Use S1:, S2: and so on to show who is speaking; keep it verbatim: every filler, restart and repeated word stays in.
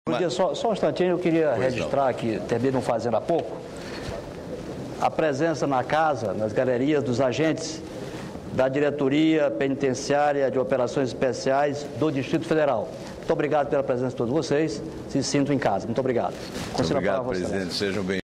S1: Mas... Só, só um instantinho, eu queria pois registrar não. aqui, terminam fazendo há pouco, a presença na casa, nas galerias dos agentes da Diretoria Penitenciária de Operações Especiais do Distrito Federal. Muito obrigado pela presença de todos vocês, se sintam em casa. Muito obrigado.
S2: Muito obrigado, presidente. Sejam bem